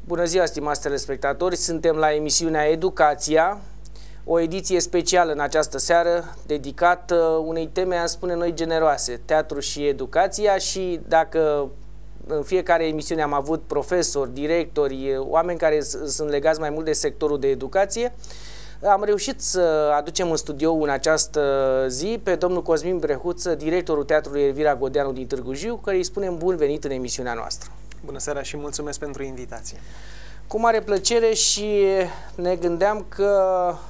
Bună ziua, stimați telespectatori! Suntem la emisiunea Educația, o ediție specială în această seară, dedicată unei teme, am spune noi, generoase, teatru și educația. Și dacă în fiecare emisiune am avut profesori, directori, oameni care sunt legați mai mult de sectorul de educație, am reușit să aducem în studio în această zi pe domnul Cosmin Brehuță, directorul Teatrului Elvira Godeanu din Târgu Jiu, care îi spunem bun venit în emisiunea noastră. Bună seara și mulțumesc pentru invitație. Cu mare plăcere, și ne gândeam că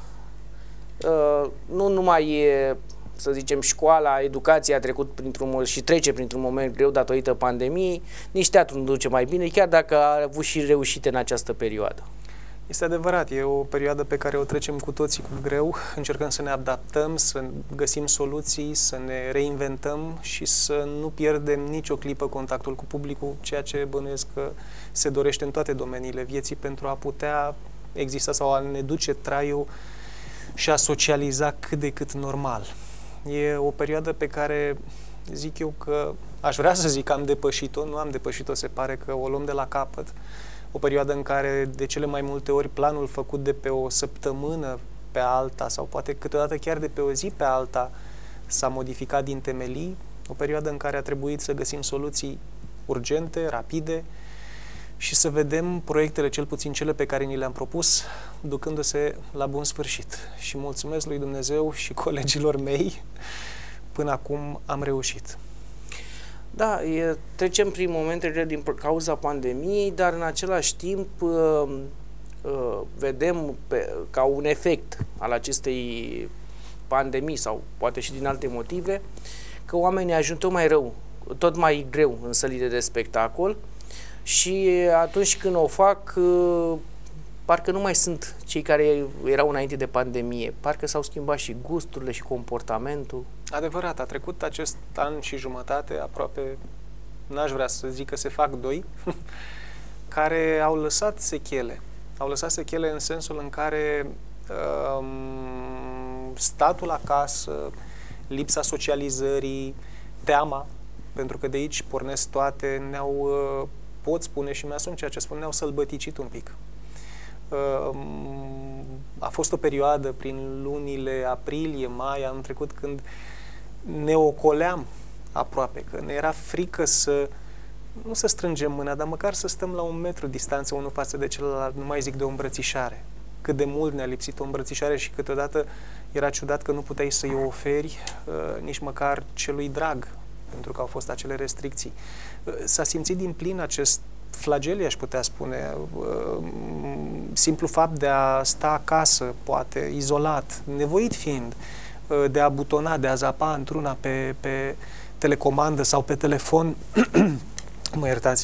nu numai, să zicem, școala, educația a trecut printr-un și trece printr-un moment greu datorită pandemiei, nici teatrul nu duce mai bine, chiar dacă a avut și reușite în această perioadă. Este adevărat, e o perioadă pe care o trecem cu toții cu greu, încercăm să ne adaptăm, să găsim soluții, să ne reinventăm și să nu pierdem nicio clipă contactul cu publicul, ceea ce bănuiesc că se dorește în toate domeniile vieții pentru a putea exista sau a ne duce traiul și a socializa cât de cât normal. E o perioadă pe care zic eu că aș vrea să zic că am depășit-o, nu am depășit-o, se pare că o luăm de la capăt. O perioadă în care de cele mai multe ori planul făcut de pe o săptămână pe alta sau poate câteodată chiar de pe o zi pe alta s-a modificat din temelii. O perioadă în care a trebuit să găsim soluții urgente, rapide și să vedem proiectele, cel puțin cele pe care ni le-am propus, ducându-se la bun sfârșit. Și mulțumesc lui Dumnezeu și colegilor mei, până acum am reușit. Da, trecem prin momente grele din cauza pandemiei, dar în același timp vedem ca un efect al acestei pandemii sau poate și din alte motive că oamenii ajung tot mai greu în sălile de spectacol și atunci când o fac, parcă nu mai sunt cei care erau înainte de pandemie, parcă s-au schimbat și gusturile și comportamentul. Adevărat, a trecut acest an și jumătate, aproape, n-aș vrea să zic că se fac doi, care au lăsat sechele. Au lăsat sechele în sensul în care statul acasă, lipsa socializării, teama, pentru că de aici pornesc toate, pot spune și mi-asum ceea ce spun, ne-au sălbăticit un pic. A fost o perioadă prin lunile aprilie, mai, anul trecut, când ne ocoleam aproape, că ne era frică nu să strângem mâna, dar măcar să stăm la 1 metru distanță unul față de celălalt, nu mai zic de o îmbrățișare. Cât de mult ne-a lipsit o îmbrățișare și câteodată era ciudat că nu puteai să-i oferi nici măcar celui drag, pentru că au fost acele restricții. S-a simțit din plin acest flagel, aș putea spune, simplu fapt de a sta acasă, poate, izolat, nevoit fiind, de a butona, de a zapa într-una pe telecomandă sau pe telefon, mă iertați,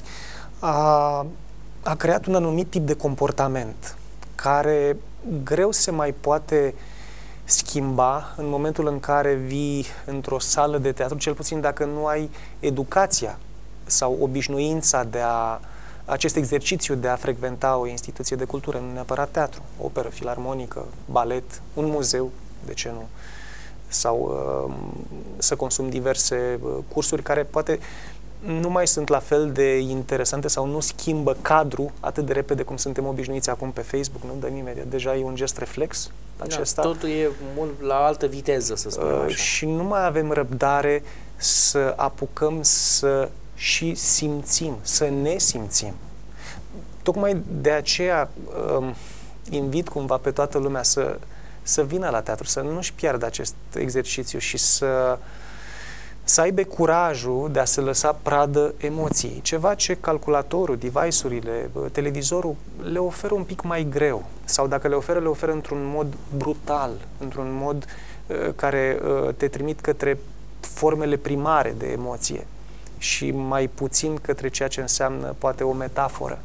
a creat un anumit tip de comportament care greu se mai poate schimba în momentul în care vii într-o sală de teatru, cel puțin dacă nu ai educația sau obișnuința acest exercițiu de a frecventa o instituție de cultură, nu neapărat teatru, operă, filarmonică, balet, un muzeu, de ce nu? Sau să consumi diverse cursuri care poate nu mai sunt la fel de interesante sau nu schimbă cadrul atât de repede cum suntem obișnuiți acum pe Facebook, nu dăm imediat. Deja e un gest reflex acesta. Da, totul e mult la altă viteză, să spunem așa. Și nu mai avem răbdare să apucăm să și simțim, să ne simțim. Tocmai de aceea invit cumva pe toată lumea să vină la teatru, să nu-și piardă acest exercițiu și să aibă curajul de a se lăsa pradă emoției. Ceva ce calculatorul, device-urile, televizorul le oferă un pic mai greu. Sau dacă le oferă într-un mod brutal, într-un mod care te trimit către formele primare de emoție și mai puțin către ceea ce înseamnă poate o metaforă,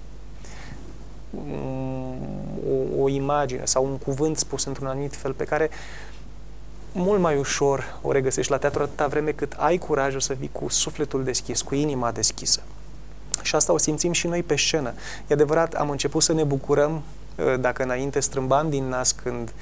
o imagine sau un cuvânt spus într-un anumit fel pe care mult mai ușor o regăsești la teatru atâta vreme cât ai curajul să vii cu sufletul deschis, cu inima deschisă. Și asta o simțim și noi pe scenă. E adevărat, am început să ne bucurăm, dacă înainte strâmbam din nas când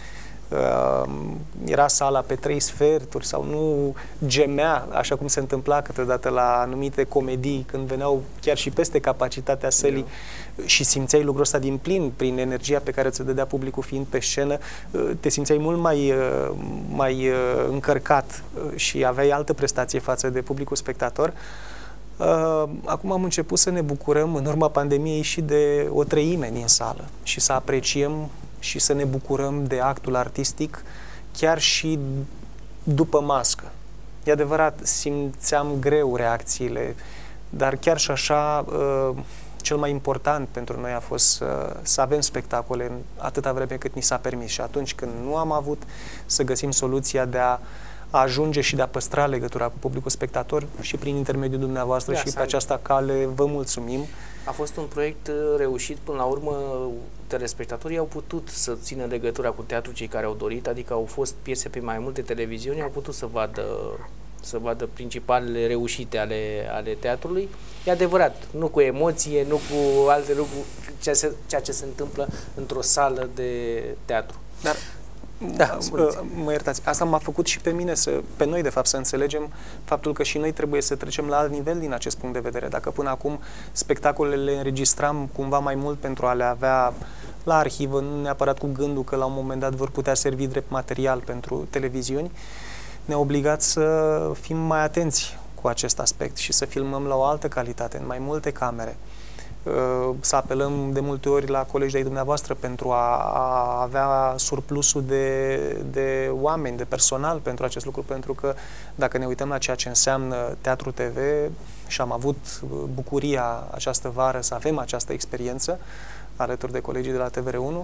era sala pe 3 sferturi sau nu gemea, așa cum se întâmpla câteodată la anumite comedii, când veneau chiar și peste capacitatea sălii și simțeai lucrul ăsta din plin, prin energia pe care ți-o dădea publicul fiind pe scenă, te simțeai mult mai încărcat și aveai altă prestație față de publicul spectator. Acum am început să ne bucurăm în urma pandemiei și de o treime din sală și să apreciem și să ne bucurăm de actul artistic chiar și după mască. E adevărat, simțeam greu reacțiile, dar chiar și așa cel mai important pentru noi a fost să avem spectacole atâta vreme cât ni s-a permis și atunci când nu am avut, să găsim soluția de a ajunge și de a păstra legătura cu publicul spectator și prin intermediul dumneavoastră și pe această cale vă mulțumim. A fost un proiect reușit, până la urmă telespectatorii au putut să țină legătura cu teatru, cei care au dorit, adică au fost piese pe mai multe televiziuni, au putut să vadă principalele reușite ale teatrului. E adevărat, nu cu emoție, nu cu alte lucruri, ceea ce se întâmplă într-o sală de teatru. Dar mă iertați, asta m-a făcut și pe mine, pe noi de fapt, să înțelegem faptul că și noi trebuie să trecem la alt nivel din acest punct de vedere. Dacă până acum spectacolele le înregistram cumva mai mult pentru a le avea la arhivă, nu neapărat cu gândul că la un moment dat vor putea servi drept material pentru televiziuni, ne-a obligat să fim mai atenți cu acest aspect și să filmăm la o altă calitate, în mai multe camere. Să apelăm de multe ori la colegi de-ai dumneavoastră pentru a avea surplusul de oameni, de personal pentru acest lucru, pentru că dacă ne uităm la ceea ce înseamnă Teatru TV și am avut bucuria această vară să avem această experiență alături de colegii de la TVR1,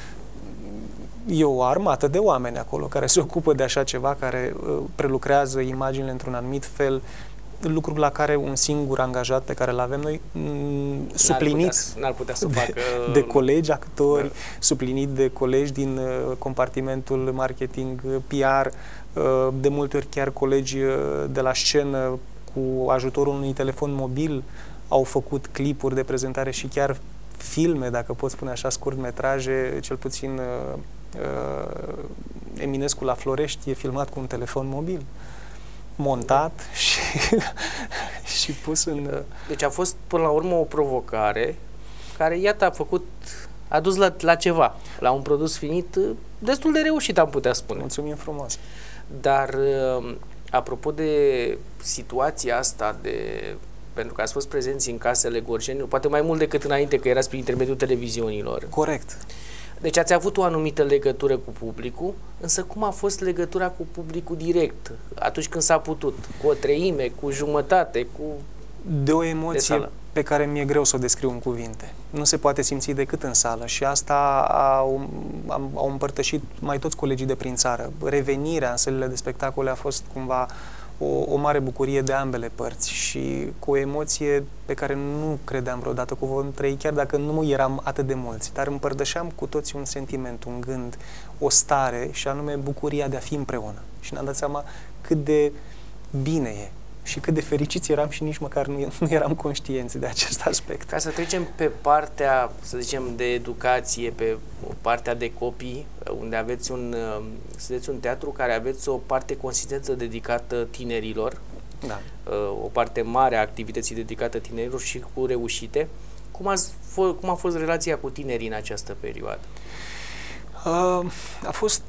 e o armată de oameni acolo care se ocupă de așa ceva, care prelucrează imaginile într-un anumit fel, lucruri la care un singur angajat pe care îl avem noi, suplinit n-ar putea să facă de colegi, actori, suplinit de colegi din compartimentul marketing, PR, de multe ori chiar colegi de la scenă cu ajutorul unui telefon mobil au făcut clipuri de prezentare și chiar filme, dacă pot spune așa, scurtmetraje, cel puțin Eminescu la Florești e filmat cu un telefon mobil, montat și pus în... Deci a fost până la urmă o provocare care, iată, a dus la ceva, la un produs finit destul de reușit, am putea spune. Mulțumim frumos! Dar, apropo de situația asta, pentru că ați fost prezenți în casele Gorjeni, poate mai mult decât înainte, că erați prin intermediul televiziunilor. Corect. Deci ați avut o anumită legătură cu publicul, însă cum a fost legătura cu publicul direct, atunci când s-a putut? Cu o treime, cu jumătate, cu... De o emoție pe care mi-e greu să o descriu în cuvinte. Nu se poate simți decât în sală și asta au împărtășit mai toți colegii de prin țară. Revenirea în sălile de spectacole a fost cumva o mare bucurie de ambele părți și cu o emoție pe care nu credeam vreodată că o vom trăi, chiar dacă nu eram atât de mulți, dar împărtășeam cu toți un sentiment, un gând, o stare și anume bucuria de a fi împreună. Și ne-am dat seama cât de bine e și cât de fericiți eram și nici măcar nu eram conștienți de acest aspect. Ca să trecem pe partea, să zicem, de educație, pe partea de copii, unde sunteți un teatru care aveți o parte consistentă dedicată tinerilor, da. O parte mare a activității dedicată tinerilor și cu reușite. Cum a fost relația cu tinerii în această perioadă? A fost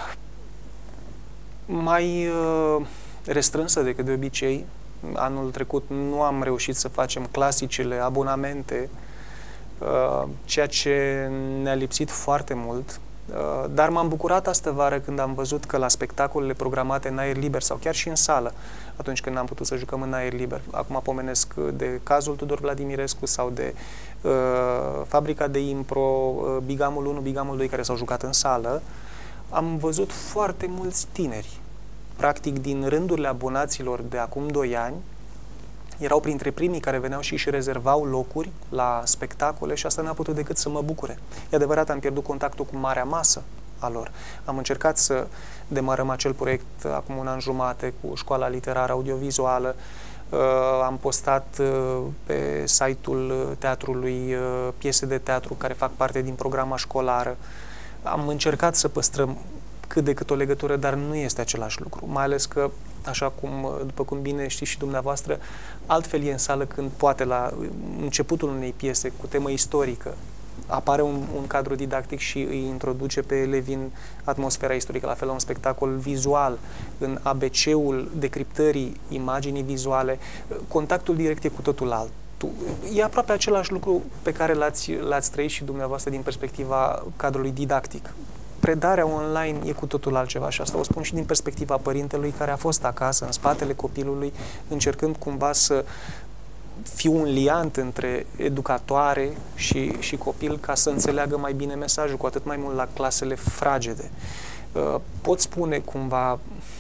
mai restrânsă decât de obicei. Anul trecut nu am reușit să facem clasicele abonamente, ceea ce ne-a lipsit foarte mult, dar m-am bucurat astă vară când am văzut că la spectacolele programate în aer liber sau chiar și în sală, atunci când am putut să jucăm în aer liber, acum pomenesc de cazul Tudor Vladimirescu sau de Fabrica de Impro, Bigamul 1, Bigamul 2, care s-au jucat în sală, am văzut foarte mulți tineri. Practic, din rândurile abonaților de acum 2 ani, erau printre primii care veneau și își rezervau locuri la spectacole și asta n-a putut decât să mă bucure. E adevărat, am pierdut contactul cu marea masă a lor. Am încercat să demarăm acel proiect acum un an jumate cu Școala Literară Audiovizuală. Am postat pe site-ul teatrului piese de teatru care fac parte din programa școlară. Am încercat să păstrăm cât de cât o legătură, dar nu este același lucru. Mai ales că, așa cum, după cum bine știți și dumneavoastră, altfel e în sală când poate la începutul unei piese cu temă istorică apare un cadru didactic și îi introduce pe elevi în atmosfera istorică, la fel la un spectacol vizual, în ABC-ul decriptării imaginii vizuale, contactul direct e cu totul alt. E aproape același lucru pe care l-ați trăit și dumneavoastră din perspectiva cadrului didactic. Predarea online e cu totul altceva și asta o spun și din perspectiva părintelui care a fost acasă, în spatele copilului, încercând cumva să fiu un liant între educatoare și copil ca să înțeleagă mai bine mesajul, cu atât mai mult la clasele fragede. Pot spune cumva,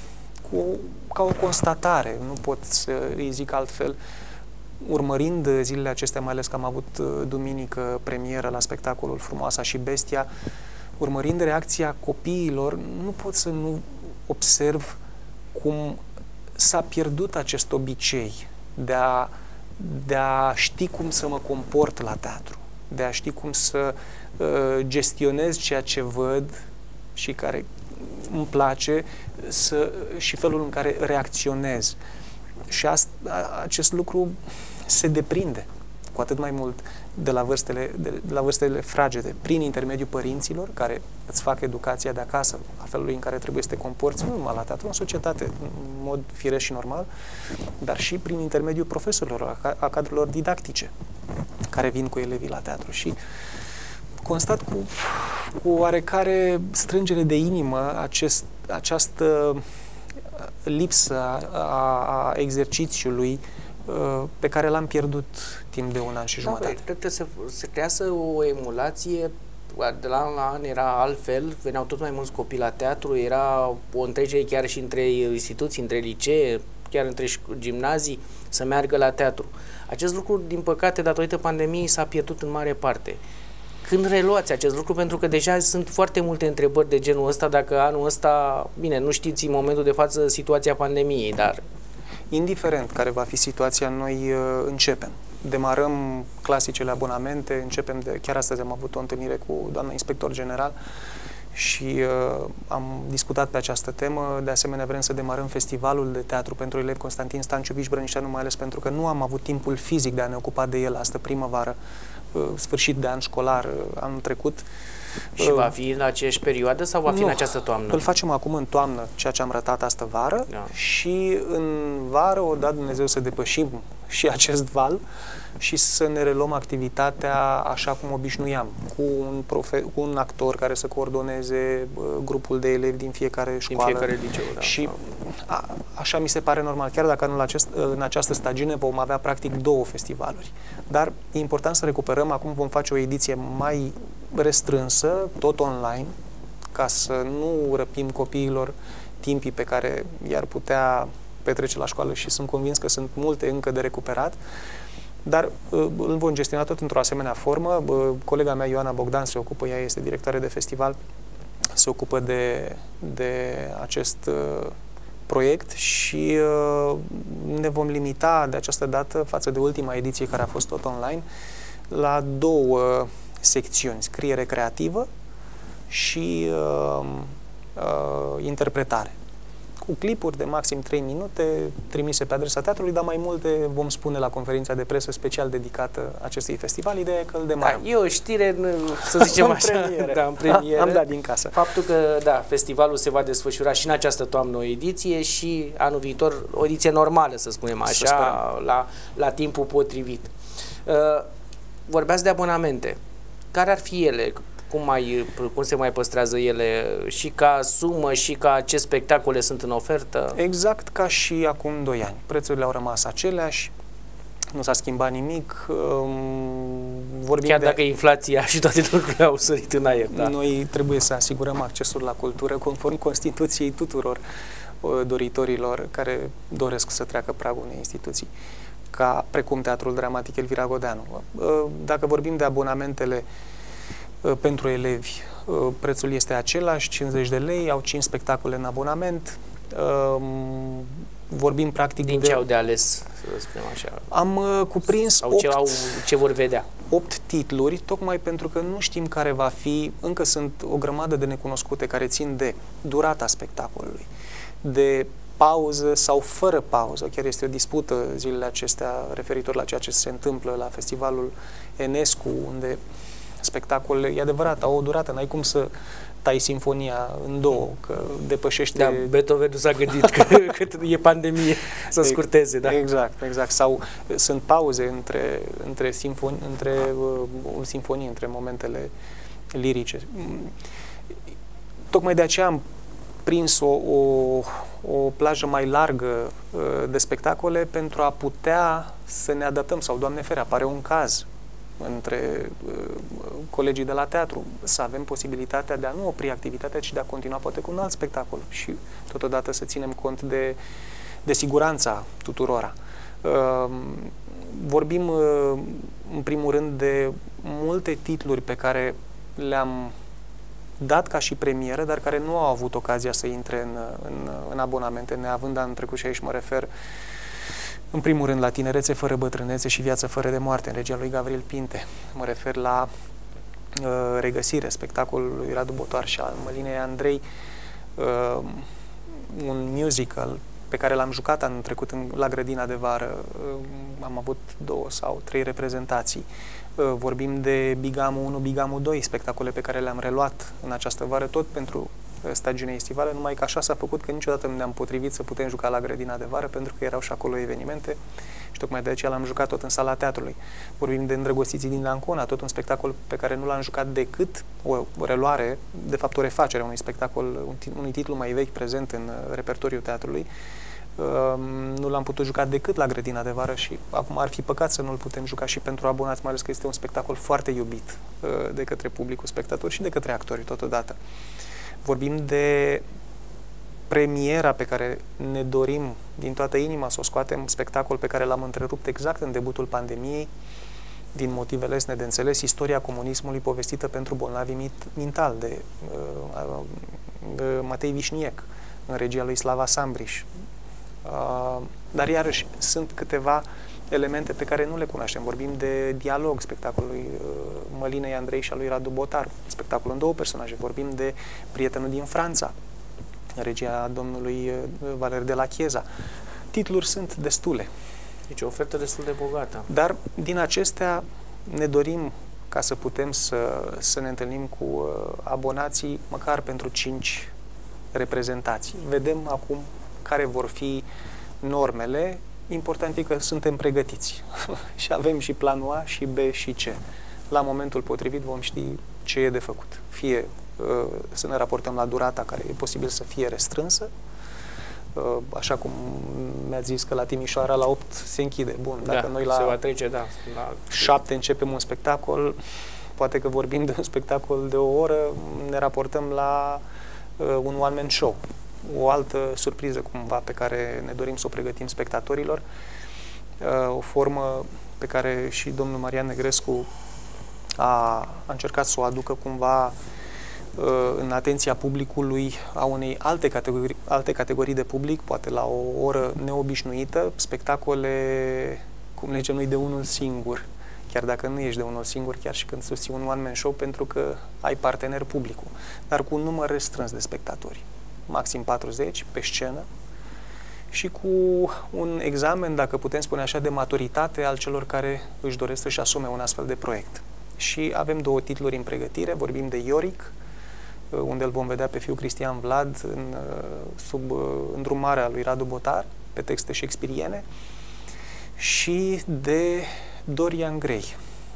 ca o constatare, nu pot să îi zic altfel, urmărind zilele acestea, mai ales că am avut duminică premieră la spectacolul Frumoasa și Bestia, urmărind reacția copiilor, nu pot să nu observ cum s-a pierdut acest obicei de a ști cum să mă comport la teatru, de a ști cum să gestionez ceea ce văd și care îmi place și felul în care reacționez. Și acest lucru se deprinde cu atât mai mult de la vârstele fragede, prin intermediul părinților care îți fac educația de acasă, a felului în care trebuie să te comporți, nu numai la teatru, în societate, în mod firesc și normal, dar și prin intermediul profesorilor, a cadrelor didactice care vin cu elevii la teatru. Și constat cu oarecare strângere de inimă această lipsă a exercițiului pe care l-am pierdut timp de un an și jumătate. Cred că se creează o emulație. De la an la an era altfel, veneau tot mai mulți copii la teatru, era o întregere chiar și între instituții, între licee, chiar între gimnazii, să meargă la teatru. Acest lucru, din păcate, datorită pandemiei, s-a pierdut în mare parte. Când reluați acest lucru? Pentru că deja sunt foarte multe întrebări de genul ăsta, dacă anul ăsta, bine, nu știți în momentul de față situația pandemiei, dar... Indiferent care va fi situația, noi începem. Demarăm clasicele abonamente, începem chiar astăzi am avut o întâlnire cu doamna inspector general și am discutat pe această temă. De asemenea, vrem să demarăm festivalul de teatru pentru elevi Constantin Stanciu Viș-Brănișteanu, mai ales pentru că nu am avut timpul fizic de a ne ocupa de el astă primăvară, sfârșit de an școlar, anul trecut. Și va fi în aceeași perioadă sau va fi în această toamnă? Îl facem acum în toamnă, ceea ce am rătat astă vară, și în vară o dat Dumnezeu să depășim și acest val și să ne reluăm activitatea așa cum obișnuiam, cu un actor care să coordoneze grupul de elevi din fiecare școală. Din fiecare liceu, da. Și așa mi se pare normal, chiar dacă în această stagiune vom avea practic 2 festivaluri. Dar e important să recuperăm, acum vom face o ediție mai restrânsă, tot online, ca să nu răpim copiilor timpii pe care i-ar putea petrece la școală și sunt convins că sunt multe încă de recuperat, dar îl vom gestiona tot într-o asemenea formă. Colega mea, Ioana Bogdan, se ocupă, ea este directoare de festival, se ocupă de acest proiect și ne vom limita de această dată, față de ultima ediție care a fost tot online, la 2 secțiuni, scriere creativă și interpretare. Cu clipuri de maxim 3 minute trimise pe adresa teatrului, dar mai multe vom spune la conferința de presă special dedicată acestui festival. Ideea e că îl demarăm. Da, e o știre, să zicem așa, în premieră. Am dat din casă. Faptul că, da, festivalul se va desfășura și în această toamnă o ediție și anul viitor o ediție normală, să spunem așa, la timpul potrivit. Vorbeați de abonamente. Care ar fi ele? Cum se mai păstrează ele și ca sumă și ca ce spectacole sunt în ofertă? Exact ca și acum 2 ani. Prețurile au rămas aceleași, nu s-a schimbat nimic. Chiar dacă inflația și toate lucrurile au sărit în aer. Da. Noi trebuie să asigurăm accesul la cultură conform Constituției tuturor doritorilor care doresc să treacă pragul unei instituții, precum Teatrul Dramatic Elvira Godeanu. Dacă vorbim de abonamentele pentru elevi, prețul este același, 50 de lei, au 5 spectacole în abonament. Vorbim practic din ce au de ales, să spunem așa. Am cuprins sau ce vor vedea. 8 titluri, tocmai pentru că nu știm care va fi, încă sunt o grămadă de necunoscute care țin de durata spectacolului, de pauză sau fără pauză. Chiar este o dispută zilele acestea referitor la ceea ce se întâmplă la festivalul Enescu, unde spectacolele, e adevărat, au o durată, n-ai cum să tai sinfonia în două, că depășește... Da, Beethoven nu s-a gândit că e pandemie să scurteze, da. Exact. Sau sunt pauze între o sinfonie, între momentele lirice. Tocmai de aceea am prins o plajă mai largă de spectacole pentru a putea să ne adaptăm, sau, Doamne ferește, apare un caz între colegii de la teatru, să avem posibilitatea de a nu opri activitatea, ci de a continua poate cu un alt spectacol și totodată să ținem cont de siguranța tuturora. Vorbim în primul rând de multe titluri pe care le-am dat ca și premieră, dar care nu au avut ocazia să intre în abonamente, neavând anul trecut, și aici mă refer în primul rând la Tinerețe fără bătrânețe și Viață fără de moarte, în regia lui Gavril Pinte. Mă refer la Regăsire, spectacolul lui Radu Botoar și al Mălinei Andrei, un musical pe care l-am jucat anul trecut la Grădina de Vară. Am avut 2 sau 3 reprezentații. Vorbim de Bigamul 1, Bigamul 2, spectacole pe care le-am reluat în această vară, tot pentru stagiunea estivală, numai că așa s-a făcut că niciodată nu ne-am potrivit să putem juca la Grădina de Vară, pentru că erau și acolo evenimente și tocmai de aceea l-am jucat tot în sala teatrului. Vorbim de Îndrăgostiții din Ancona, tot un spectacol pe care nu l-am jucat decât o reluare, de fapt o refacere a unui spectacol, unui titlu mai vechi prezent în repertoriul teatrului. Nu l-am putut juca decât la Grădina de Vară și acum ar fi păcat să nu-l putem juca și pentru abonați, mai ales că este un spectacol foarte iubit de către publicul spectator și de către actori totodată. Vorbim de premiera pe care ne dorim din toată inima să o scoatem, spectacol pe care l-am întrerupt exact în debutul pandemiei, din motive lesne de înțeles, Istoria comunismului povestită pentru bolnavi mental, de Matei Vișniec, în regia lui Slava Sambriș. Dar iarăși sunt câteva elemente pe care nu le cunoaștem. Vorbim de Dialog, spectacolul lui Mălinei Andrei și a lui Radu Botar, spectacol în 2 personaje. Vorbim de Prietenul din Franța, regia domnului Valer de la Chieza. Titluri sunt destule. Deci o ofertă destul de bogată. Dar din acestea ne dorim ca să putem să ne întâlnim cu abonații măcar pentru 5 reprezentații. Vedem acum care vor fi normele. Important e că suntem pregătiți și avem și planul A, și B, și C. La momentul potrivit vom ști ce e de făcut. Fie să ne raportăm la durata care e posibil să fie restrânsă, așa cum mi-ați zis că la Timișoara la 8 se închide. Bun, dacă noi la se va trece, la 7 începem un spectacol, poate că vorbim de un spectacol de 1 oră, ne raportăm la un one-man show. O altă surpriză cumva pe care ne dorim să o pregătim spectatorilor, o formă pe care și domnul Marian Negrescu a încercat să o aducă cumva în atenția publicului, a unei alte categorii de public, poate la o oră neobișnuită, spectacole, cum le zicem noi, de unul singur, chiar dacă nu ești de unul singur, chiar și când susții un one-man show, pentru că ai partener publicul, dar cu un număr restrâns de spectatori, maxim 40 pe scenă, și cu un examen, dacă putem spune așa, de maturitate al celor care își doresc să-și asume un astfel de proiect. Și avem 2 titluri în pregătire, vorbim de Ioric, unde îl vom vedea pe fiul Cristian Vlad sub îndrumarea lui Radu Botar, pe texte shakespeariene, și de Dorian Gray,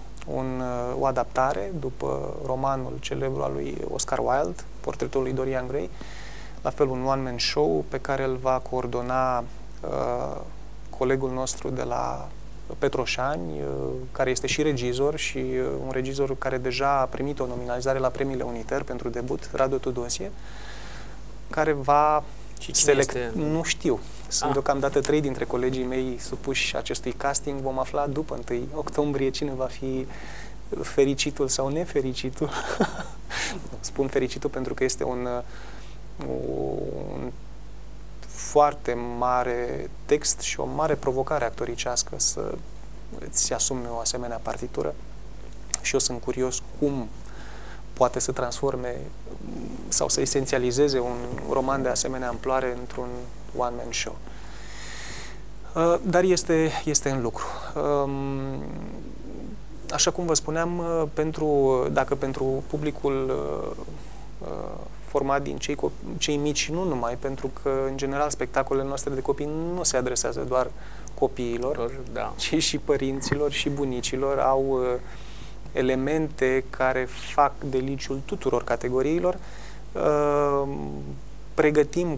o adaptare după romanul celebru al lui Oscar Wilde, Portretul lui Dorian Gray, la fel un one-man show pe care îl va coordona colegul nostru de la Petroșani, care este și regizor și un regizor care deja a primit o nominalizare la premiile Uniter pentru debut, Radu Tudosie, care va selecta... Nu știu. Sunt deocamdată 3 dintre colegii mei supuși acestui casting. Vom afla după 1 octombrie cine va fi fericitul sau nefericitul. Spun fericitul pentru că este un foarte mare text și o mare provocare actoricească să îți asumi o asemenea partitură și eu sunt curios cum poate să transforme sau să esențializeze un roman de asemenea amploare într-un one-man show. Dar este în lucru. Așa cum vă spuneam, dacă pentru publicul format din cei mici și nu numai, pentru că, în general, spectacolele noastre de copii nu se adresează doar copiilor, ci și părinților și bunicilor, au elemente care fac deliciul tuturor categoriilor. Pregătim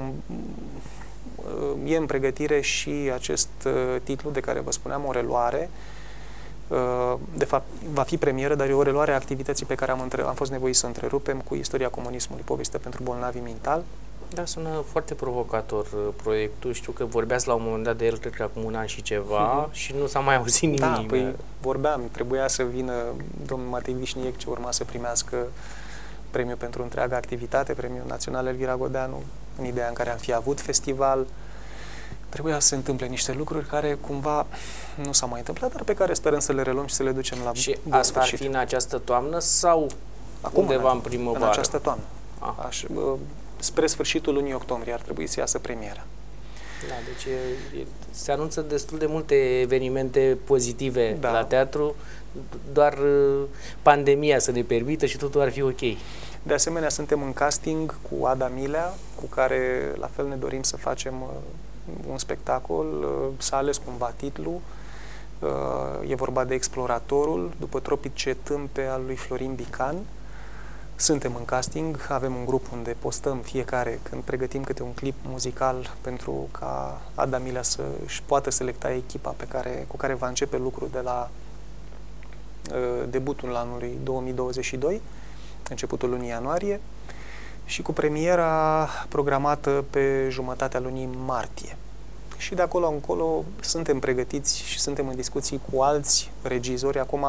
e în pregătire și acest titlu de care vă spuneam, o reluare. De fapt, va fi premieră, dar e o reluare a activității pe care am fost nevoiți să o întrerupem cu Istoria comunismului, poveste pentru bolnavi mentali. Da, sună foarte provocator proiectul. Știu că vorbeați la un moment dat de el, cred că acum un an și ceva, și nu s-a mai auzit nimic. Da, păi vorbeam, trebuia să vină domnul Matei Vișniec, ce urma să primească premiul pentru întreaga activitate, Premiul Național Elvira Godeanu, în ideea în care am fi avut festival. Trebuia să se întâmple niște lucruri care cumva nu s-au mai întâmplat, dar pe care sperăm să le reluăm și să le ducem la și asta ar fi în această toamnă sau acum, undeva în primăvară? În această toamnă. Spre sfârșitul lunii octombrie ar trebui să iasă premiera. Da, deci se anunță destul de multe evenimente pozitive la teatru, doar pandemia să ne permită și totul ar fi ok. De asemenea, suntem în casting cu Ada Milea, cu care la fel ne dorim să facem un spectacol. S-a ales cumva titlul. E vorba de Exploratorul, după Tropice Tâmpe al lui Florin Bican. Suntem în casting, avem un grup unde postăm fiecare când pregătim câte un clip muzical pentru ca Ada Milea să își poată selecta echipa cu care va începe lucrul de la debutul anului 2022, începutul lunii ianuarie, și cu premiera programată pe jumătatea lunii martie. Și de acolo încolo suntem pregătiți și suntem în discuții cu alți regizori. Acum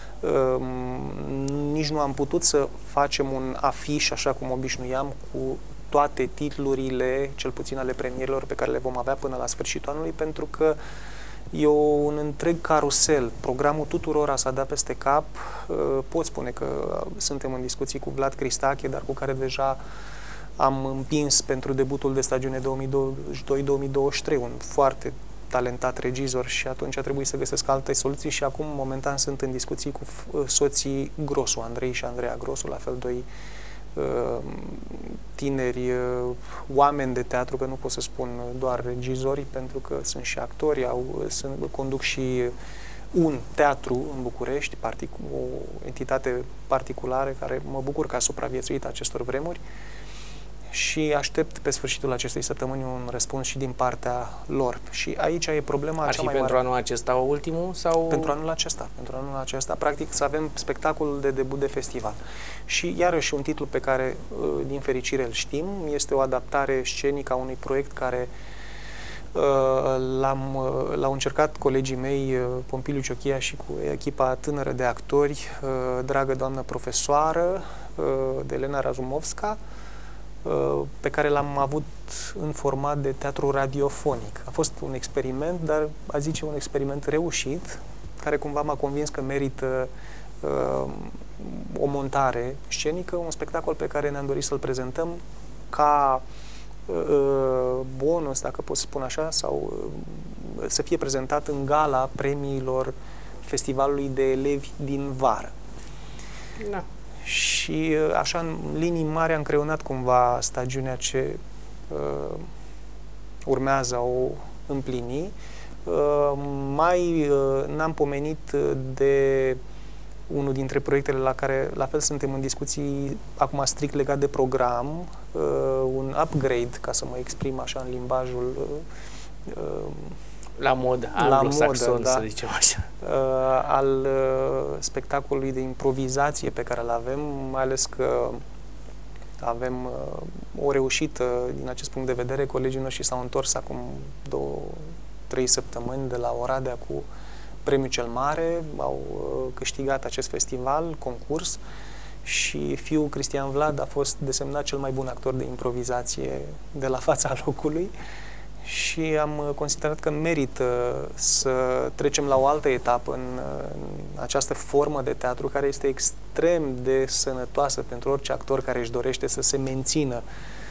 nici nu am putut să facem un afiș așa cum obișnuiam cu toate titlurile, cel puțin ale premierilor pe care le vom avea până la sfârșitul anului, pentru că e un întreg carusel. Programul tuturora s-a dat peste cap. Pot spune că suntem în discuții cu Vlad Cristache, dar cu care deja am împins pentru debutul de stagiune 2022-2023, un foarte talentat regizor, și atunci a trebuit să găsesc alte soluții și acum momentan sunt în discuții cu soții Grosu, Andrei și Andreea Grosu, la fel doi tineri oameni de teatru, că nu pot să spun doar regizori, pentru că sunt și actori, conduc și un teatru în București, o entitate particulară care mă bucur că a supraviețuit acestor vremuri, și aștept pe sfârșitul acestei săptămâni un răspuns și din partea lor. Și aici e problema cea mai mare. Ar fi pentru anul acesta ultimul? Sau? Pentru anul acesta. Pentru anul acesta, practic, să avem spectacolul de debut de festival. Și iarăși un titlu pe care, din fericire, îl știm, este o adaptare scenică a unui proiect care l-au încercat colegii mei, Pompiliu Ciochia și cu echipa tânără de actori, dragă doamnă profesoară, de Elena Razumovska, pe care l-am avut în format de teatru radiofonic. A fost un experiment, dar a zice un experiment reușit, care cumva m-a convins că merită o montare scenică, un spectacol pe care ne-am dorit să-l prezentăm ca bonus, dacă pot spun așa, sau să fie prezentat în gala premiilor festivalului de elevi din vară. Da. Și așa, în linii mari, am creionat cumva stagiunea ce urmează a o împlini. Mai n-am pomenit de unul dintre proiectele la care, la fel, suntem în discuții acum strict legat de program, un upgrade, ca să mă exprim așa în limbajul la mod anglosaxon, să zicem așa, al spectacolului de improvizație pe care îl avem, mai ales că avem o reușită din acest punct de vedere. Colegii noștri s-au întors acum 2-3 săptămâni de la Oradea cu premiul cel mare, au câștigat acest festival, concurs, și fiul Cristian Vlad a fost desemnat cel mai bun actor de improvizație de la fața locului și am considerat că merită să trecem la o altă etapă în această formă de teatru care este extrem de sănătoasă pentru orice actor care își dorește să se mențină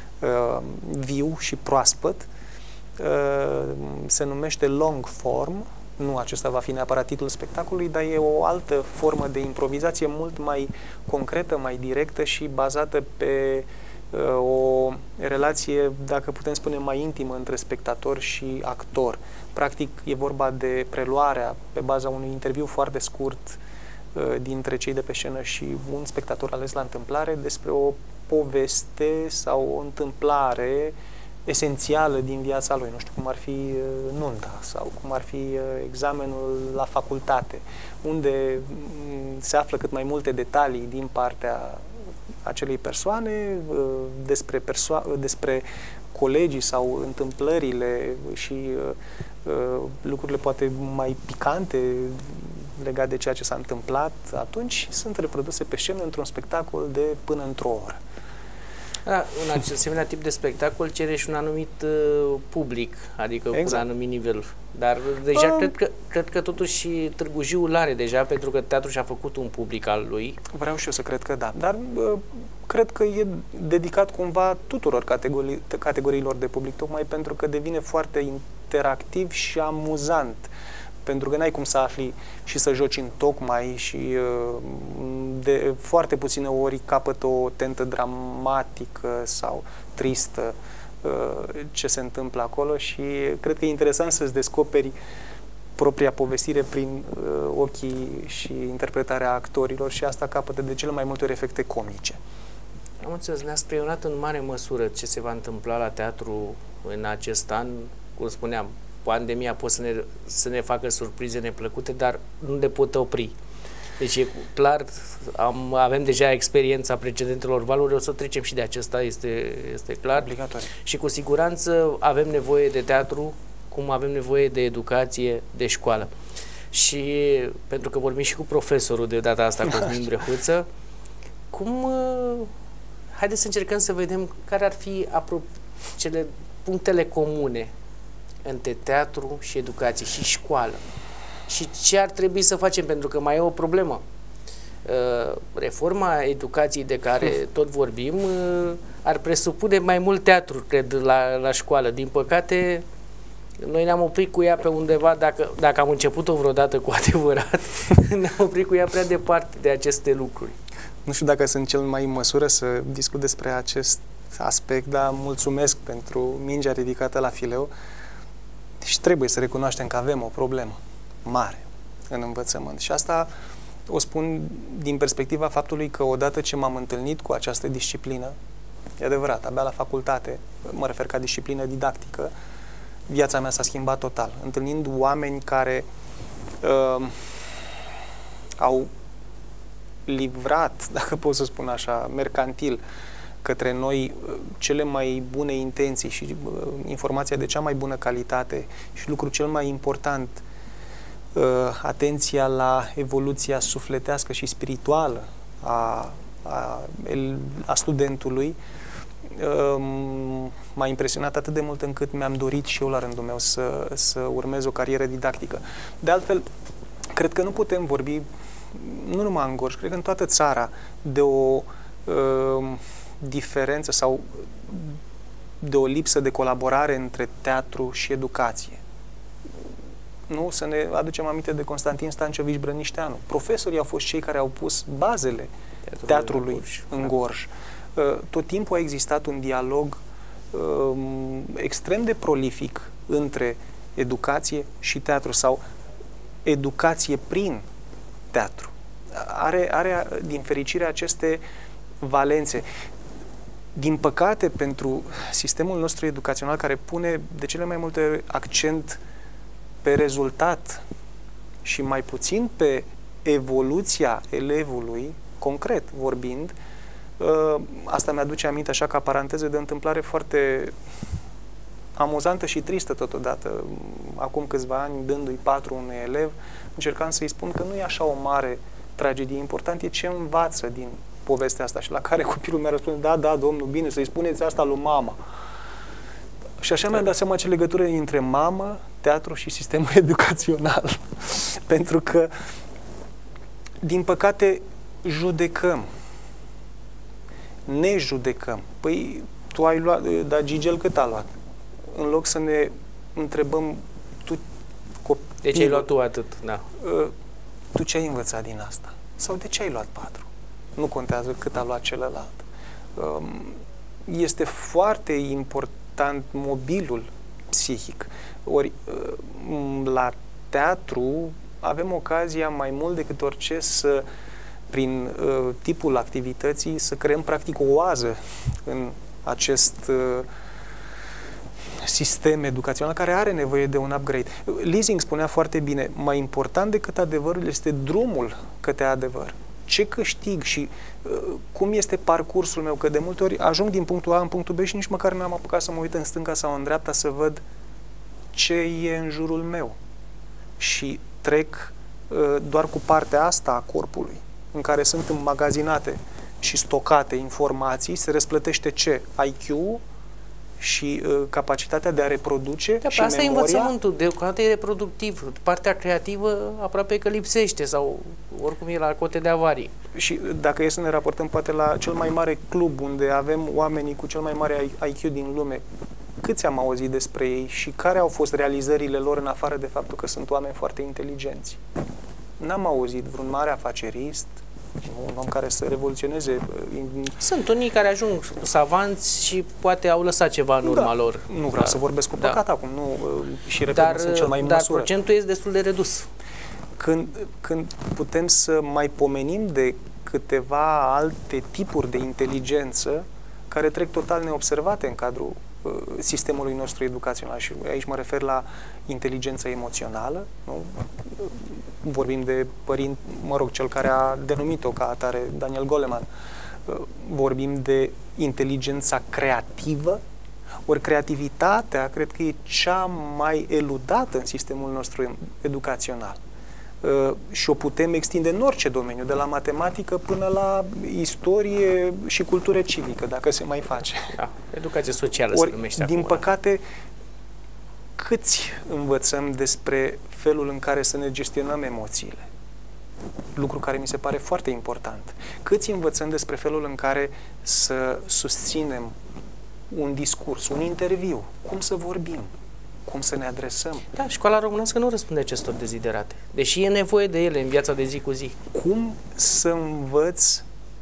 viu și proaspăt. Se numește long form. Nu acesta va fi neapărat titlul spectacolului, dar e o altă formă de improvizație mult mai concretă, mai directă și bazată pe o relație, dacă putem spune, mai intimă între spectator și actor. Practic, e vorba de preluarea pe baza unui interviu foarte scurt dintre cei de pe scenă și un spectator ales la întâmplare despre o poveste sau o întâmplare esențială din viața lui. Nu știu, cum ar fi nunta sau cum ar fi examenul la facultate, unde se află cât mai multe detalii din partea acelei persoane despre colegii sau întâmplările și lucrurile poate mai picante legate de ceea ce s-a întâmplat atunci, sunt reproduse pe scenă într-un spectacol de până într-o oră. Da, un asemenea tip de spectacol cere și un anumit public, adică exact, cu un anumit nivel. Dar deja cred că totuși Târgu Jiu l-are deja, pentru că teatrul și-a făcut un public al lui. Vreau și eu să cred că da, dar cred că e dedicat cumva tuturor categoriilor de public, tocmai pentru că devine foarte interactiv și amuzant. Pentru că n-ai cum să afli și să joci în tocmai și de foarte puține ori capătă o tentă dramatică sau tristă ce se întâmplă acolo și cred că e interesant să-ți descoperi propria povestire prin ochii și interpretarea actorilor și asta capătă de cele mai multe ori efecte comice. Am înțeles, ne-a speionat în mare măsură ce se va întâmpla la teatru în acest an, cum spuneam. Pandemia poate să ne facă surprize neplăcute, dar nu le pot opri. Deci e clar, avem deja experiența precedentelor valuri, o să trecem și de acesta, este clar. Obligatoriu. Și cu siguranță avem nevoie de teatru, cum avem nevoie de educație, de școală. Și pentru că vorbim și cu profesorul de data asta, Cosmin Brehuță, haideți să încercăm să vedem care ar fi cele punctele comune între teatru și educație și școală. Și ce ar trebui să facem, pentru că mai e o problemă. Reforma educației de care tot vorbim ar presupune mai mult teatru, cred, la școală. Din păcate, noi ne-am oprit cu ea pe undeva, dacă am început-o vreodată cu adevărat, ne-am oprit cu ea prea departe de aceste lucruri. Nu știu dacă sunt cel mai în măsură să discut despre acest aspect, dar mulțumesc pentru mingea ridicată la fileu. Și trebuie să recunoaștem că avem o problemă mare în învățământ. Și asta o spun din perspectiva faptului că odată ce m-am întâlnit cu această disciplină, e adevărat, abia la facultate, mă refer ca disciplină didactică, viața mea s-a schimbat total. Întâlnind oameni care au livrat, dacă pot să spun așa, mercantil, către noi cele mai bune intenții și informația de cea mai bună calitate și lucrul cel mai important, atenția la evoluția sufletească și spirituală a studentului, m-a impresionat atât de mult încât mi-am dorit și eu la rândul meu să urmez o carieră didactică. De altfel, cred că nu putem vorbi, nu numai în Gorj, cred că în toată țara, de o diferență sau de o lipsă de colaborare între teatru și educație. Nu? Să ne aducem aminte de Constantin Stanciovici Brănișteanu. Profesorii au fost cei care au pus bazele teatrului în Gorj. Tot timpul a existat un dialog extrem de prolific între educație și teatru sau educație prin teatru. Are din fericire aceste valențe. Din păcate, pentru sistemul nostru educațional, care pune de cele mai multe ori accent pe rezultat și mai puțin pe evoluția elevului, concret vorbind, asta mi-aduce aminte așa ca paranteză de o întâmplare foarte amuzantă și tristă totodată. Acum câțiva ani, dându-i 4 unui elev, încercam să-i spun că nu e așa o mare tragedie. Important e ce învață din povestea asta și la care copilul mi-a răspuns, da, domnul, bine, să-i spuneți asta lui mama. Și așa mi-am dat seama ce legătură e între mamă, teatru și sistemul educațional. Pentru că, din păcate, judecăm. Ne judecăm. Păi, tu ai luat, dar Gigel cât a luat? În loc să ne întrebăm, tu, copilul, de ce ai luat tu atât? Da. Tu ce ai învățat din asta? Sau de ce ai luat 4? Nu contează cât a luat celălalt. Este foarte important mobilul psihic. Ori la teatru avem ocazia mai mult decât orice să, prin tipul activității, să creăm practic o oază în acest sistem educațional care are nevoie de un upgrade. Lessing spunea foarte bine, mai important decât adevărul este drumul către adevăr. Ce câștig și cum este parcursul meu, că de multe ori ajung din punctul A în punctul B și nici măcar nu am apucat să mă uit în stânga sau în dreapta să văd ce e în jurul meu. Și trec doar cu partea asta a corpului, în care sunt înmagazinate și stocate informații, se răsplătește ce? IQ și capacitatea de a reproduce și asta memoria. E învățământul, deocamdată e reproductiv. Partea creativă aproape că lipsește sau oricum e la cote de avarii. Și dacă e să ne raportăm poate la cel mai mare club unde avem oamenii cu cel mai mare IQ din lume, câți am auzit despre ei și care au fost realizările lor în afară de faptul că sunt oameni foarte inteligenți? N-am auzit vreun mare afacerist, un om care să revoluționeze. Sunt unii care ajung savanți și poate au lăsat ceva în urma lor. Nu vreau să vorbesc cu păcat acum, nu, și repet, nu sunt cel mai în măsură. Dar procentul este destul de redus. Când putem să mai pomenim de câteva alte tipuri de inteligență care trec total neobservate în cadrul sistemului nostru educațional și aici mă refer la inteligența emoțională, nu? Vorbim de părinte, cel care a denumit-o ca atare, Daniel Goleman. Vorbim de inteligența creativă, ori creativitatea cred că e cea mai eludată în sistemul nostru educațional. Și o putem extinde în orice domeniu, de la matematică până la istorie și cultură civică, dacă se mai face. Da, educație socială ori, se numește din acum. Păcate, câți învățăm despre felul în care să ne gestionăm emoțiile? Lucru care mi se pare foarte important. Câți învățăm despre felul în care să susținem un discurs, un interviu, cum să vorbim, cum să ne adresăm. Da, școala românească nu răspunde acestor deziderate, deși e nevoie de ele în viața de zi cu zi. Cum să învăț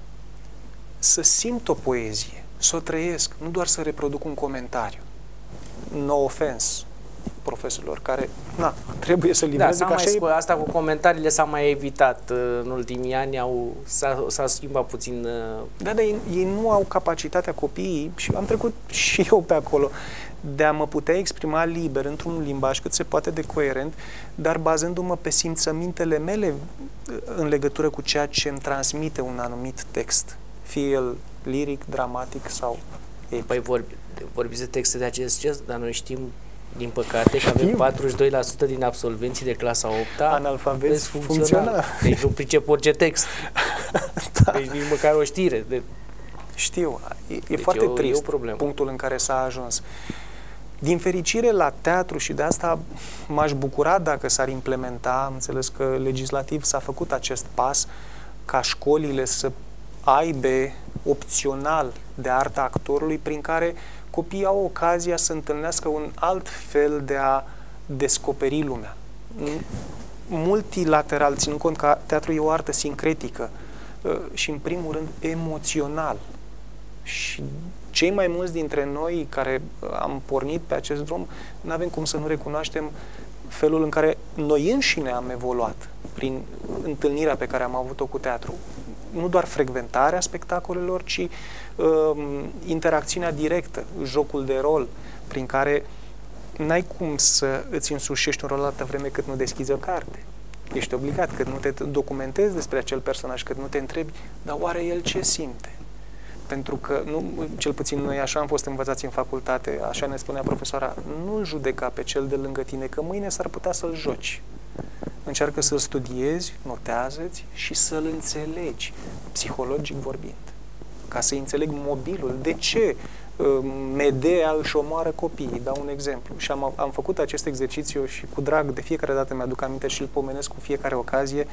să simt o poezie, să o trăiesc, nu doar să reproduc un comentariu. No offense profesorilor care, trebuie să livreze ca așa asta cu comentariile s-a mai evitat în ultimii ani, s-a schimbat puțin. Da, dar ei nu au capacitatea, copiii, și am trecut și eu pe acolo, de a mă putea exprima liber într-un limbaj cât se poate de coerent, dar bazându-mă pe simțămintele mele în legătură cu ceea ce îmi transmite un anumit text, fie el liric, dramatic sau epic. Păi vorbiți de texte de acest gen, dar noi știm, din păcate, că avem 42% din absolvenții de clasa 8-a analfabeti funcționali. Deci nu pricep orice text. Da. Deci nici măcar o știre. Știu, e foarte trist punctul în care s-a ajuns. Din fericire, la teatru, și de asta m-aș bucura dacă s-ar implementa, am înțeles că legislativ s-a făcut acest pas, ca școlile să aibă opțional de arta actorului, prin care copiii au ocazia să întâlnească un alt fel de a descoperi lumea. Multilateral, ținând cont că teatrul e o artă sincretică și, în primul rând, emoțional. Și cei mai mulți dintre noi care am pornit pe acest drum, nu avem cum să nu recunoaștem felul în care noi înșine am evoluat prin întâlnirea pe care am avut-o cu teatru. Nu doar frecventarea spectacolelor, ci interacțiunea directă, jocul de rol, prin care n-ai cum să îți însușești un rol atâta vreme cât nu deschizi o carte. Ești obligat, cât nu te documentezi despre acel personaj, cât nu te întrebi, dar oare el ce simte? Pentru că, cel puțin noi așa am fost învățați în facultate, așa ne spunea profesoara, nu-l judeca pe cel de lângă tine, că mâine s-ar putea să-l joci. Încearcă să-l studiezi, notează-ți și să-l înțelegi, psihologic vorbind. Ca să înțeleg mobilul. De ce Medea își omoară copiii? Dau un exemplu. Și am făcut acest exercițiu și cu drag, de fiecare dată mi-aduc aminte și îl pomenesc cu fiecare ocazie,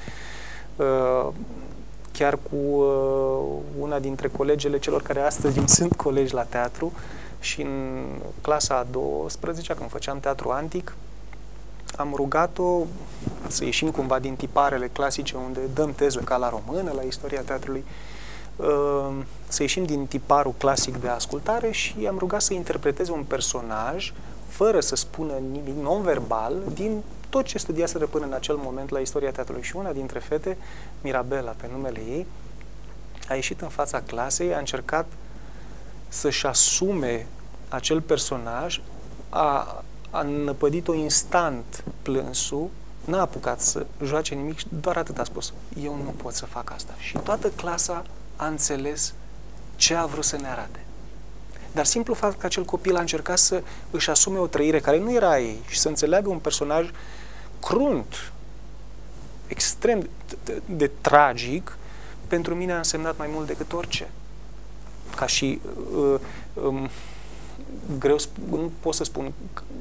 chiar cu una dintre colegele celor care astăzi îmi sunt colegi la teatru, și în clasa a 12-a, când făceam teatru antic, am rugat-o să ieșim cumva din tiparele clasice unde dăm teză ca la română, la istoria teatrului, să ieșim din tiparul clasic de ascultare și am rugat să interpreteze un personaj fără să spună nimic, non-verbal, din tot ce studiaseră până în acel moment la istoria teatrului. Și una dintre fete, Mirabela pe numele ei, a ieșit în fața clasei, a încercat să-și asume acel personaj, a năpădit-o instant plânsul, n-a apucat să joace nimic și doar atât a spus: eu nu pot să fac asta. Și toată clasa a înțeles ce a vrut să ne arate. Dar simplu fapt că acel copil a încercat să își asume o trăire care nu era a ei și să înțeleagă un personaj crunt, extrem de tragic, pentru mine a însemnat mai mult decât orice. Ca și greu, nu pot să spun,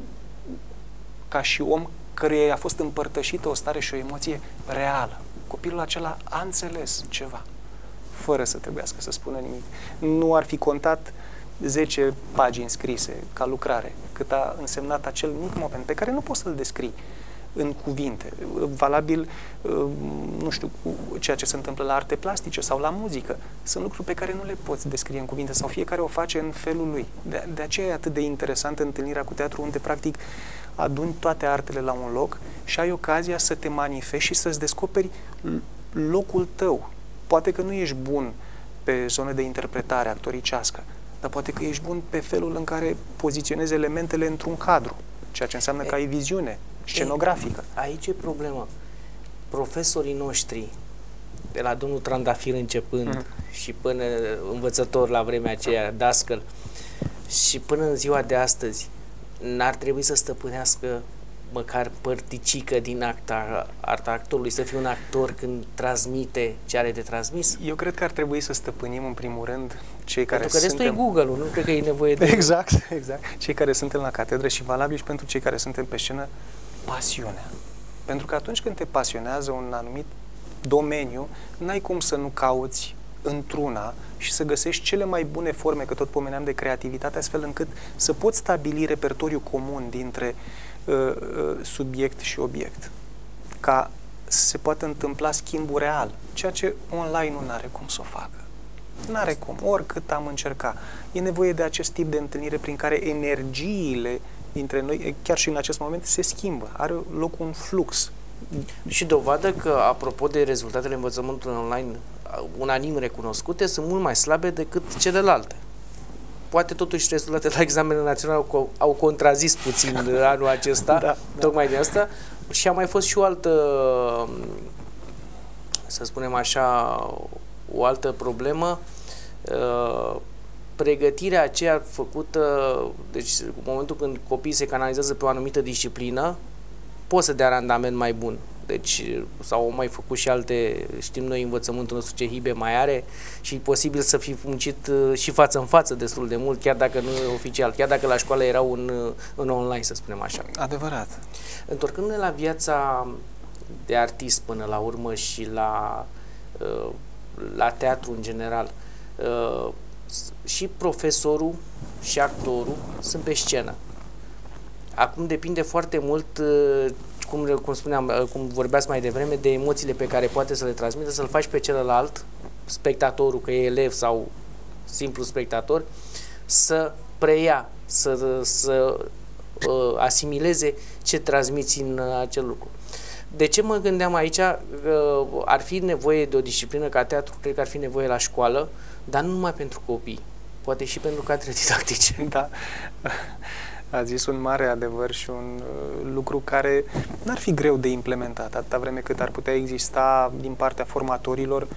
ca și om căruia i-a fost împărtășită o stare și o emoție reală. Copilul acela a înțeles ceva, fără să trebuiască să spună nimic. Nu ar fi contat 10 pagini scrise ca lucrare, cât a însemnat acel mic moment pe care nu poți să-l descrii în cuvinte. Valabil, nu știu, ceea ce se întâmplă la arte plastice sau la muzică. Sunt lucruri pe care nu le poți descrie în cuvinte sau fiecare o face în felul lui. De aceea e atât de interesantă întâlnirea cu teatru, unde practic aduni toate artele la un loc și ai ocazia să te manifesti și să-ți descoperi locul tău. Poate că nu ești bun pe zone de interpretare actoricească, dar poate că ești bun pe felul în care poziționezi elementele într-un cadru, ceea ce înseamnă că ai viziune scenografică. Aici e problema. Profesorii noștri, de la domnul Trandafir începând și până învățător la vremea aceea, dascăl, și până în ziua de astăzi, n-ar trebui să stăpânească măcar părticică din arta actorului, să fie un actor când transmite ce are de transmis? Eu cred că ar trebui să stăpânim în primul rând cei care Pentru că restul e Google-ul, nu cred că e nevoie de... Exact. Cei care suntem la catedră și valabil și pentru cei care suntem pe scenă, pasiunea. Pentru că atunci când te pasionează un anumit domeniu, n-ai cum să nu cauți într-una și să găsești cele mai bune forme, că tot pomeneam de creativitate, astfel încât să poți stabili repertoriu comun dintre subiect și obiect, ca să se poată întâmpla schimbul real, ceea ce online nu are cum să o facă. Nu are cum, oricât am încercat. E nevoie de acest tip de întâlnire prin care energiile dintre noi, chiar și în acest moment, se schimbă. Are loc un flux. Și dovadă că, apropo de rezultatele învățământului online unanim recunoscute, sunt mult mai slabe decât celelalte. Poate totuși rezultatele la examenele naționale au contrazis puțin anul acesta, tocmai de asta. Și a mai fost și o altă, să spunem așa, o altă problemă, pregătirea aceea făcută, deci în momentul când copiii se canalizează pe o anumită disciplină, poți să dea randament mai bun. Deci, sau mai făcut și alte, știm noi învățământul nostru ce hibe mai are și e posibil să fi muncit și față în față destul de mult, chiar dacă nu e oficial, chiar dacă la școală erau în online, să spunem așa. Adevărat. Întorcându-ne la viața de artist până la urmă și la teatru în general, și profesorul și actorul sunt pe scenă. Acum depinde foarte mult, cum spuneam, cum vorbeați mai devreme, de emoțiile pe care poate să le transmită, să-l faci pe celălalt, spectatorul, că e elev sau simplu spectator, să preia, să asimileze ce transmiți în acel lucru. De ce mă gândeam aici? Ar fi nevoie de o disciplină ca teatru, cred că ar fi nevoie la școală, dar nu numai pentru copii, poate și pentru cadre didactice. Da. A zis un mare adevăr și un lucru care n-ar fi greu de implementat, atâta vreme cât ar putea exista din partea formatorilor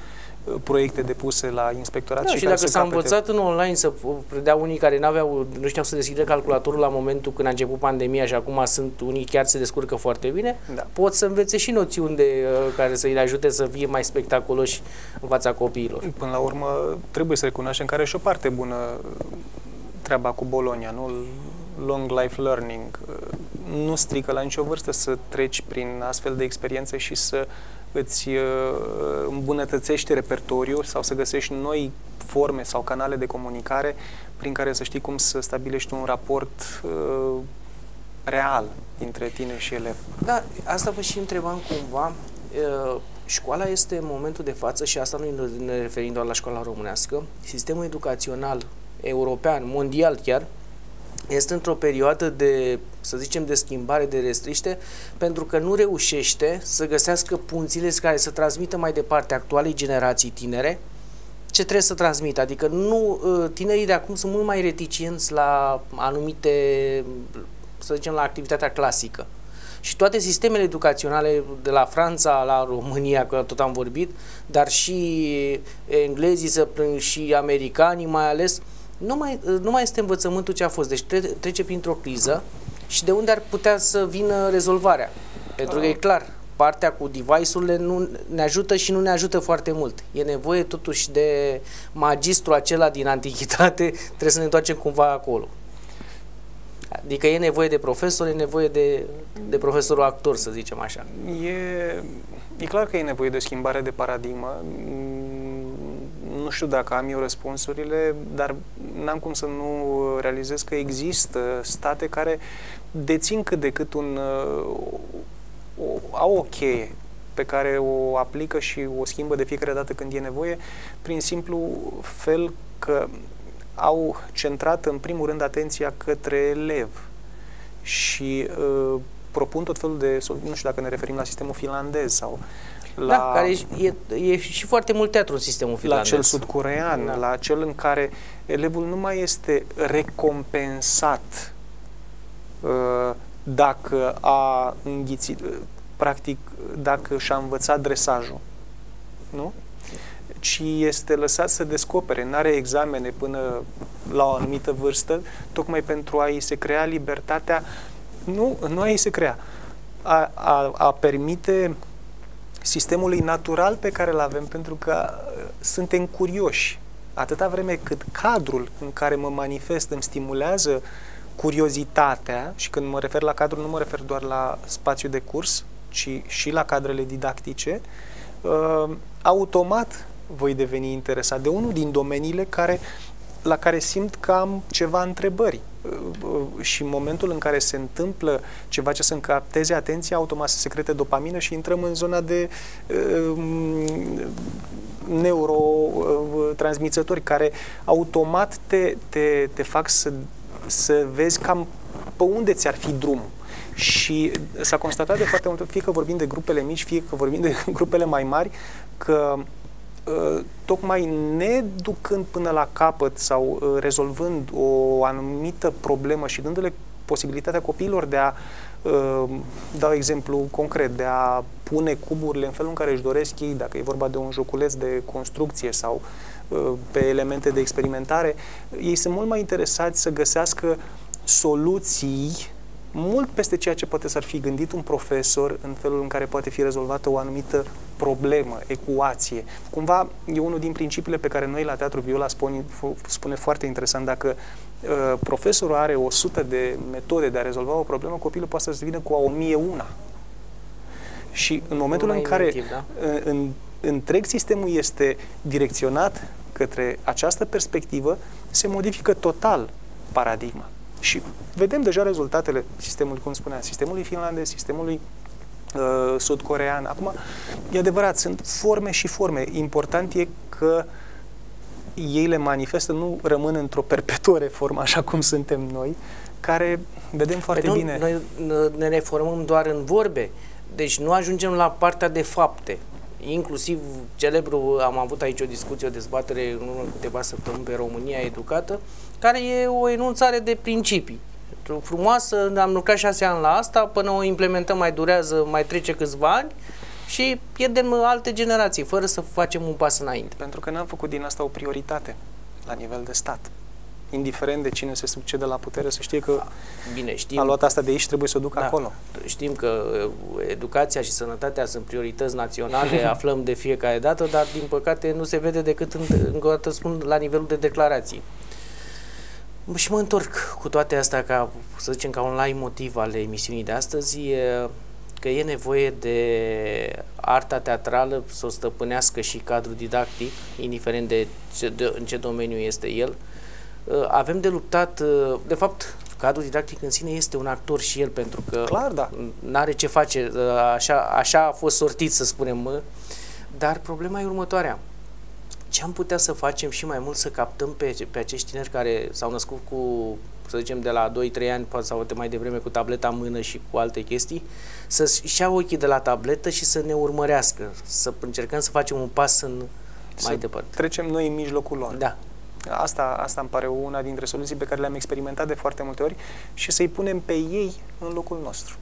proiecte depuse la inspectorat. Da, și dacă s-a învățat în online să predea unii care nu știau să deschidă calculatorul la momentul când a început pandemia și acum sunt unii chiar se descurcă foarte bine, da, pot să învețe și noțiuni care să îi ajute să fie mai spectaculoși în fața copiilor. Până la urmă, trebuie să recunoaștem că are și o parte bună treaba cu Bologna, nu? Long life learning. Nu strică la nicio vârstă să treci prin astfel de experiențe și să îți îmbunătățești repertoriul sau să găsești noi forme sau canale de comunicare prin care să știi cum să stabilești un raport real între tine și elev. Da, asta vă și întrebam cumva. Școala este în momentul de față, și asta nu ne referim doar la școala românească, sistemul educațional european, mondial chiar, este într-o perioadă de, să zicem, de schimbare, de restriște, pentru că nu reușește să găsească punțile care să transmită mai departe actualei generații tinere ce trebuie să transmită. Adică tinerii de acum sunt mult mai reticenți la anumite, să zicem, la activitatea clasică. Și toate sistemele educaționale de la Franța la România, că tot am vorbit, dar și englezii și americanii mai ales, nu mai este învățământul ce a fost. Deci trece printr-o criză și de unde ar putea să vină rezolvarea. Pentru că e clar, partea cu device-urile nu ne ajută și nu ne ajută foarte mult. E nevoie totuși de magistru acela din antichitate, trebuie să ne întoarcem cumva acolo. Adică e nevoie de profesor, e nevoie de profesorul actor, să zicem așa. E clar că e nevoie de schimbare de paradigmă. Nu știu dacă am eu răspunsurile, dar n-am cum să nu realizez că există state care dețin cât de cât au o cheie pe care o aplică și o schimbă de fiecare dată când e nevoie, prin simplu fel că au centrat în primul rând atenția către elev și propun tot felul de, nu știu dacă ne referim la sistemul finlandez sau da, care e și foarte mult teatru în sistemul finlandez. La cel sud-corean, da, la cel în care elevul nu mai este recompensat dacă a înghițit, practic dacă și-a învățat dresajul, nu? Ci este lăsat să descopere, n-are examene până la o anumită vârstă, tocmai pentru a-i se crea libertatea, nu a-i se crea, a permite sistemului natural pe care îl avem, pentru că suntem curioși. Atâta vreme cât cadrul în care mă manifest îmi stimulează curiozitatea, și când mă refer la cadru, nu mă refer doar la spațiu de curs, ci și la cadrele didactice, automat voi deveni interesat de unul din domeniile la care simt că am ceva întrebări. Și în momentul în care se întâmplă ceva ce să-mi capteze atenția, automat se secrete dopamină și intrăm în zona de neurotransmițători care automat te fac să vezi cam pe unde ți-ar fi drumul. Și s-a constatat de foarte mult, fie că vorbim de grupele mici, fie că vorbim de grupele mai mari, că tocmai ne ducând până la capăt sau rezolvând o anumită problemă și dându-le posibilitatea copiilor de a, dau exemplu concret, de a pune cuburile în felul în care își doresc ei, dacă e vorba de un joculeț de construcție sau pe elemente de experimentare, ei sunt mult mai interesați să găsească soluții mult peste ceea ce poate s-ar fi gândit un profesor în felul în care poate fi rezolvată o anumită problemă, ecuație. Cumva e unul din principiile pe care noi la Teatru Viola spune foarte interesant. Dacă profesorul are 100 de metode de a rezolva o problemă, copilul poate să vină cu 1001. Și în momentul în care întreg sistemul este direcționat către această perspectivă, se modifică total paradigma. Și vedem deja rezultatele sistemului, cum spuneam, sistemului finlandez, sistemului sud-corean. Acum, e adevărat, sunt forme și forme. Important e că ei le manifestă, nu rămân într-o perpetuare formă, așa cum suntem noi, care vedem foarte bine. Noi ne reformăm doar în vorbe, deci nu ajungem la partea de fapte. Inclusiv celebru, am avut aici o discuție, o dezbatere în urmă câteva săptămâni pe România Educată, care e o enunțare de principii. Frumoasă, am lucrat 6 ani la asta, până o implementăm mai durează, mai trece câțiva ani și pierdem alte generații, fără să facem un pas înainte. Pentru că n-am făcut din asta o prioritate la nivel de stat. Indiferent de cine se succede la putere, să știe că bine, știm, a luat asta de aici, trebuie să o ducă acolo. Știm că educația și sănătatea sunt priorități naționale, aflăm de fiecare dată, dar din păcate nu se vede decât, încă o dată spun, la nivelul de declarații. Și mă întorc cu toate astea, ca, să zicem, ca un motiv al emisiunii de astăzi, că e nevoie de arta teatrală să o stăpânească și cadrul didactic, indiferent de în ce domeniu este el. Avem de luptat, de fapt, cadrul didactic în sine este un actor și el, pentru că clar, da, n-are ce face, așa a fost sortit, să spunem, dar problema e următoarea. Ce am putea să facem și mai mult să captăm pe acești tineri care s-au născut cu, să zicem, de la 2-3 ani sau mai devreme cu tableta în mână și cu alte chestii, să-și ia ochii de la tabletă și să ne urmărească, să încercăm să facem un pas mai departe. Trecem noi în mijlocul lor. Da. Asta îmi pare una dintre soluții pe care le-am experimentat de foarte multe ori și să-i punem pe ei în locul nostru.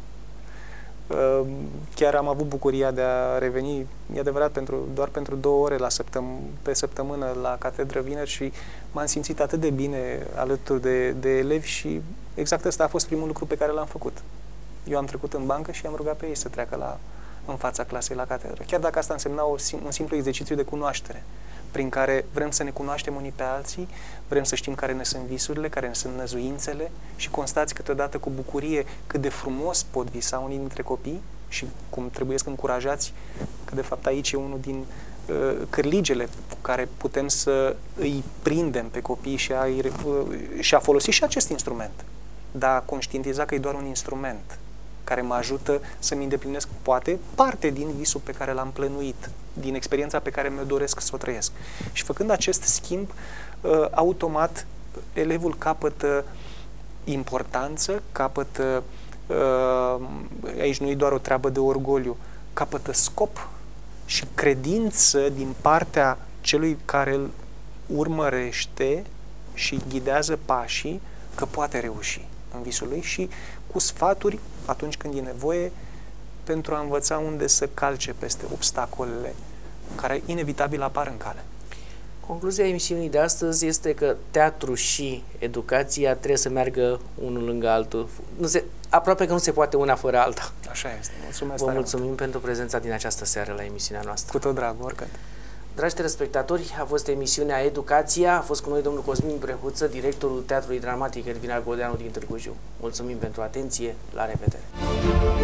Chiar am avut bucuria de a reveni, e adevărat, doar pentru 2 ore pe săptămână la catedră vineri și m-am simțit atât de bine alături de elevi și exact ăsta a fost primul lucru pe care l-am făcut. Eu am trecut în bancă și am rugat pe ei să treacă în fața clasei la catedră. Chiar dacă asta însemna un simplu exercițiu de cunoaștere, prin care vrem să ne cunoaștem unii pe alții, vrem să știm care ne sunt visurile, care ne sunt năzuințele și constați câteodată cu bucurie cât de frumos pot visa unii dintre copii și cum trebuie să încurajați, că de fapt aici e unul din cârligele cu care putem să îi prindem pe copii și a folosi și acest instrument, dar a conștientiza că e doar un instrument care mă ajută să-mi îndeplinesc, poate, parte din visul pe care l-am plănuit, din experiența pe care mi-o doresc să o trăiesc. Și făcând acest schimb, automat, elevul capătă importanță, capătă, aici nu e doar o treabă de orgoliu, capătă scop și credință din partea celui care îl urmărește și ghidează pașii, că poate reuși în visul lui și cu sfaturi, atunci când e nevoie, pentru a învăța unde să calce peste obstacolele care inevitabil apar în cale. Concluzia emisiunii de astăzi este că teatru și educația trebuie să meargă unul lângă altul. Aproape că nu se poate una fără alta. Așa este. Mulțumesc. Vă mulțumim pentru prezența din această seară la emisiunea noastră. Cu tot dragul, oricând. Dragi telespectatori, a fost emisiunea Educația, a fost cu noi domnul Cosmin Brehuță, directorul Teatrului Dramatic Ervina Godeanu din Târgu Jiu. Mulțumim pentru atenție, la revedere!